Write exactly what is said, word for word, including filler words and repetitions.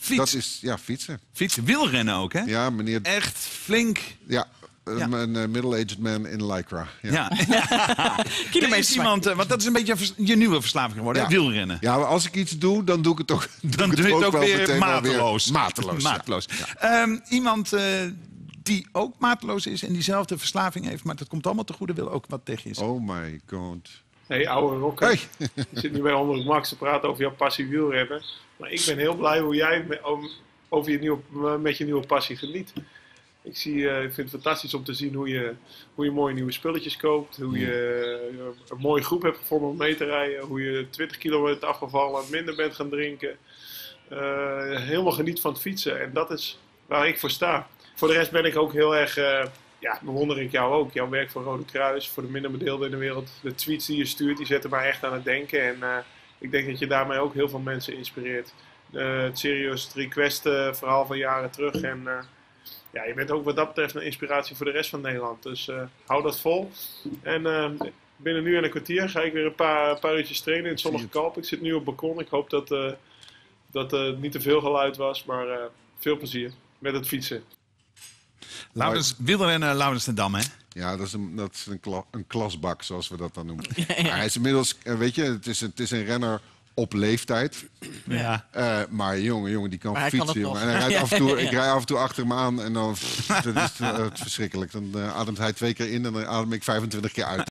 Fiets. Dat is, ja, fietsen. Fietsen, wielrennen ook, hè? Ja, meneer... Echt flink. Ja, Ja. een uh, middle-aged man in lycra. Ja. Ja. Er is iemand, uh, want dat is een beetje vers- je nieuwe verslaving geworden, Ja. hè? Wielrennen. Ja, maar als ik iets doe, dan doe ik het ook, doe Dan ik doe je het ook wel weer meteen wel mateloos. Weer mateloos. ja. mateloos. Um, iemand uh, die ook mateloos is en diezelfde verslaving heeft, maar dat komt allemaal te goede, wil ook wat tegen je zeggen. Oh my god. Hey, oude rocker. Hey. Je zit nu bij Onder het Max te praten over jouw passie wielrennen. Maar ik ben heel blij hoe jij me- over je nieuwe, met je nieuwe passie geniet. Ik, zie, uh, ik vind het fantastisch om te zien hoe je, hoe je mooie nieuwe spulletjes koopt. Hoe je uh, een mooie groep hebt gevonden om mee te rijden. Hoe je twintig kilo bent afgevallen, minder bent gaan drinken. Uh, helemaal geniet van het fietsen. En dat is waar ik voor sta. Voor de rest ben ik ook heel erg... Uh, ja, bewonder ik jou ook. Jouw werk voor Rode Kruis, voor de minder bedeelden in de wereld. De tweets die je stuurt, die zetten mij echt aan het denken. En uh, ik denk dat je daarmee ook heel veel mensen inspireert. Uh, het Serious Request uh, verhaal van jaren terug. En uh, ja, je bent ook wat dat betreft een inspiratie voor de rest van Nederland. Dus uh, hou dat vol. En uh, binnen nu en een kwartier ga ik weer een paar, paar uurtjes trainen in het zonnige Kalp. Ik zit nu op het balkon. Ik hoop dat uh, dat uh, niet te veel geluid was. Maar uh, veel plezier met het fietsen. Laurens, wielrennen Laurens ten Dam, hè? Ja, dat is een, dat is een, kla, een klasbak, zoals we dat dan noemen. Ja, ja. Hij is inmiddels, weet je, het is, het is een renner op leeftijd. Ja. Uh, maar jongen, jongen, die kan Maar hij fietsen, kan het jongen. nog. En hij rijdt af en toe, ik rij af en toe achter hem aan en dan, pff, dat is uh, het verschrikkelijk. Dan uh, ademt hij twee keer in en dan adem ik vijfentwintig keer uit.